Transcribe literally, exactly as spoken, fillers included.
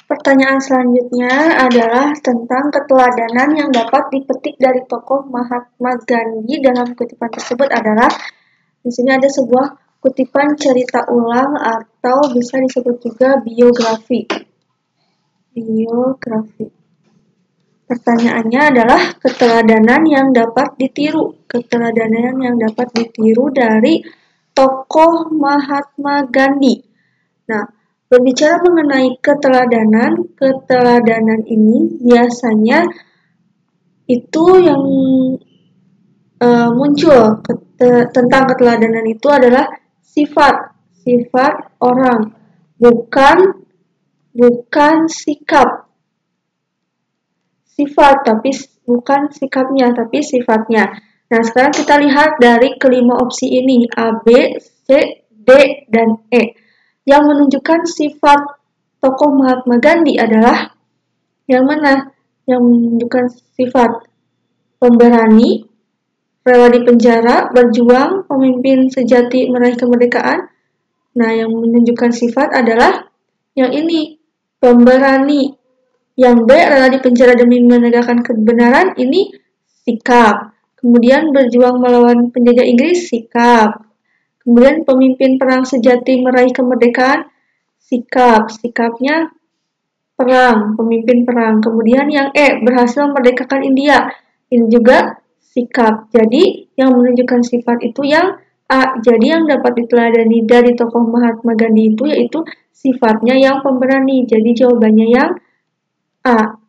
Pertanyaan selanjutnya adalah tentang keteladanan yang dapat dipetik dari tokoh Mahatma Gandhi. Dalam kutipan tersebut adalah, di sini ada sebuah kutipan cerita ulang atau bisa disebut juga biografi. Biografi. Pertanyaannya adalah keteladanan yang dapat ditiru. Keteladanan yang dapat ditiru dari tokoh Mahatma Gandhi. Nah, berbicara mengenai keteladanan, keteladanan ini biasanya itu yang e, muncul kete, tentang keteladanan itu adalah sifat, sifat orang, bukan bukan sikap. Sifat, tapi bukan sikapnya, tapi sifatnya. Nah, sekarang kita lihat dari kelima opsi ini, A, B, C, D, dan E. Yang menunjukkan sifat tokoh Mahatma Gandhi adalah yang mana? Yang menunjukkan sifat pemberani, rela di penjara, berjuang, pemimpin sejati meraih kemerdekaan. Nah, yang menunjukkan sifat adalah yang ini, pemberani. Yang B, rela di penjara demi menegakkan kebenaran, ini sikap. Kemudian berjuang melawan penjajah Inggris, sikap. Kemudian pemimpin perang sejati meraih kemerdekaan, sikap. Sikapnya perang, pemimpin perang. Kemudian yang E, berhasil memerdekakan India, ini juga sikap. Jadi yang menunjukkan sifat itu yang A. Jadi yang dapat diteladani dari tokoh Mahatma Gandhi itu yaitu sifatnya yang pemberani. Jadi jawabannya yang A.